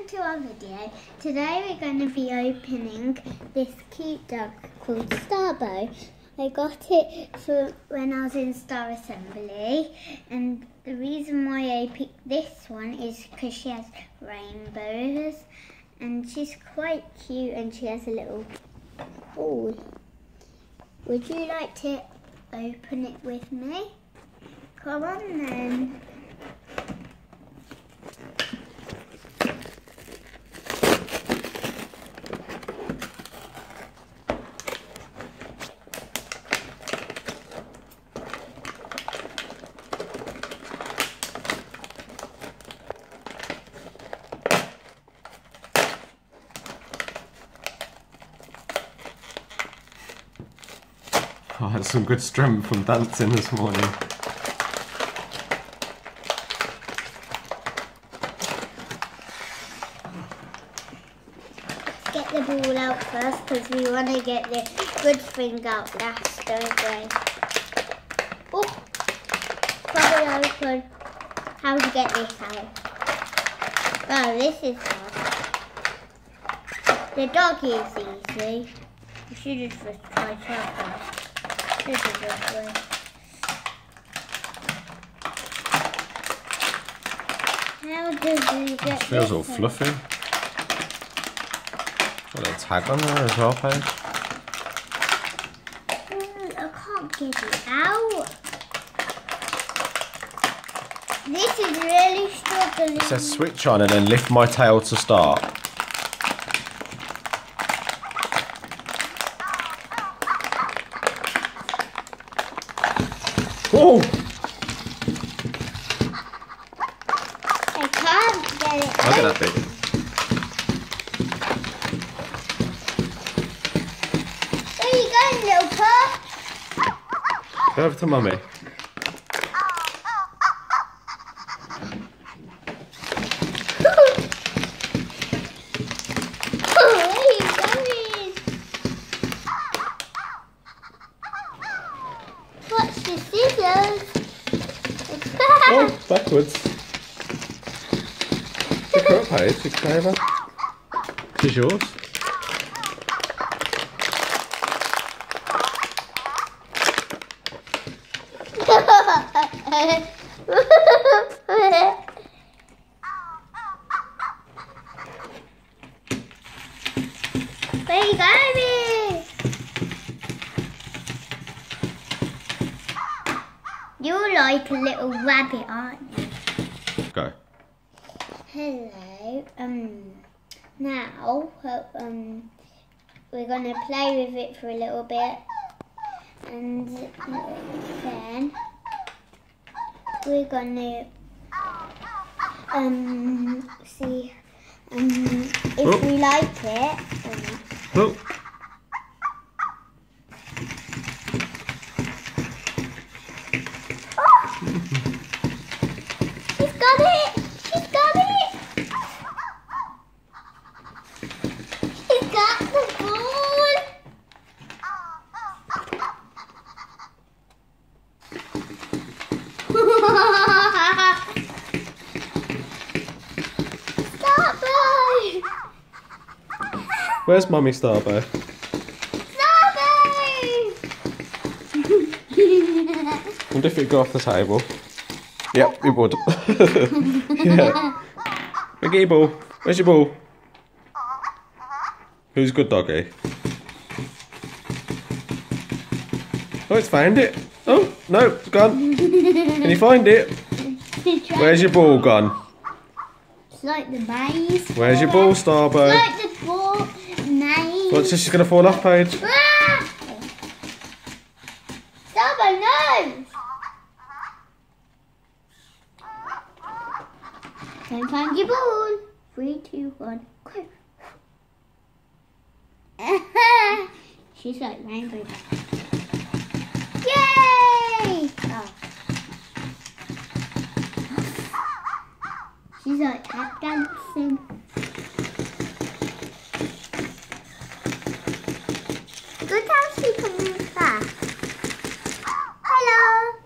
welcome to our video. Today we're going to be opening this cute dog called Starbow. I got it for when I was in Star Assembly, and the reason why I picked this one is because she has rainbows and she's quite cute and she has a little ball. Would you like to open it with me? Come on then. I had some good strength from dancing this morning. Get the ball out first because we want to get the good thing out last, don't we? Oh, probably open. How to get this out? Oh, this is hard. The dog is easy. You should have just tried that first. This is this way. How does you get It feels this all out? fluffy. Got a little tag on there as well, Paige. I can't get it out. This is really struggling. It says switch on and then lift my tail to start. Oh! I can't get it Look at out. that bit. Where you going, little pup? Go over to mummy. Where are you going? Watch the scissors. Oh, backwards. Pick her up, Paige. Pick her over. She's yours. Where you going? You're like a little rabbit, aren't you? Go. Hello. Now, we're gonna play with it for a little bit, and then we're gonna see if we like it or not. Oh. She's got it! She's got it! She's got the ball! Starbow! Where's Mummy Starbow? Starbow! Wonder if it'd go off the table. Yep, it would. Yeah. Biggie ball. Where's your ball? Who's good doggy? Oh, it's found it. Oh, no, it's gone. Can you find it? Where's your ball gone? It's like the maze. Where's your ball, Starbow? Like the ball maze. What's this? She's going to fall off, Paige. Ah! Starbow, no! Don't find your ball. 3, 2, 1, go. She's like rainbow. Yay! Oh. She's like tap dancing. Look how she can move fast. Hello.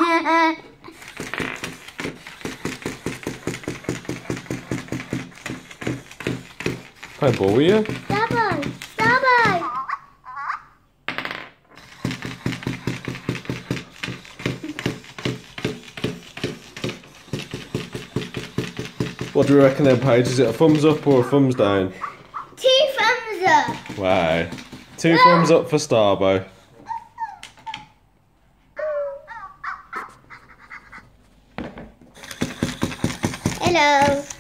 Can I bully you? Starboy! Starboy! What do you reckon then, Paige? Is it a thumbs up or a thumbs down? 2 thumbs up! Why? 2 thumbs up for Starboy. Hello.